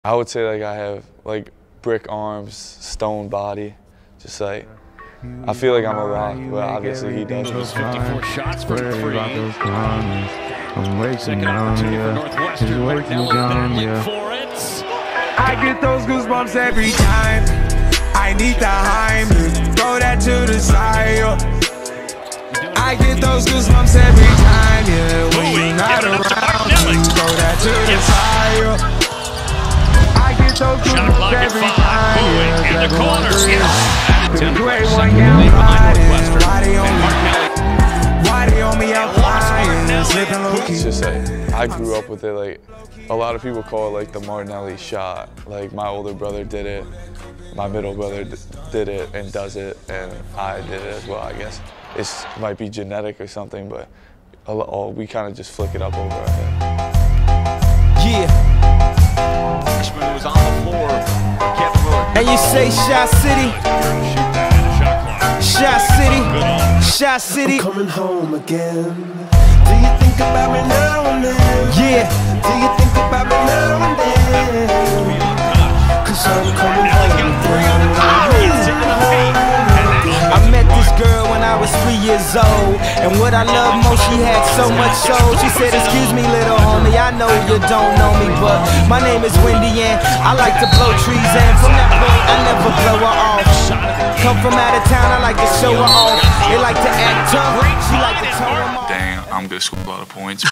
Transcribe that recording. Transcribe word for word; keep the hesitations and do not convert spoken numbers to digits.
I would say like I have like brick arms, stone body, just like I feel like I'm a rock, but obviously he doesn't. fifty-four shots for three. I'm way too Second young, opportunity for yeah. Northwestern. He's way too Martinelli young, battling yeah. for it. I get those goosebumps every time. I need the Heimlich, throw that to the side. I get those goosebumps every time, yeah. When you're not around, throw that to the side. I get those goosebumps every time, yeah. In the corners, yes. The great one, yeah, I'm riding. Why they on me? Why they on me? I'm flying, slipping low key. It's just like I grew up with it. Like a lot of people call it like the Martinelli shot. Like my older brother did it, my middle brother did it and does it, and I did it as well. I guess it might be genetic or something, but a lot, oh, we kind of just flick it up over our head. Yeah. Freshman was on the floor. Kevin Willard. And you say Shot City, Shot City, Shot City. I'm coming home again. Do you think about me now and then? Yeah. Do you think about me now and then? Cause I'm coming home again. I met this girl when I was three years old, and what I love most, she had so much soul. She said, excuse me little homie, I know you don't know me, but my name is Wendy and I like to blow trees, and from that point I never blow her off. Come from out of town, I like to show her off. They like to act tough, she like to tone them off. Dang, I'm gonna score a lot of points.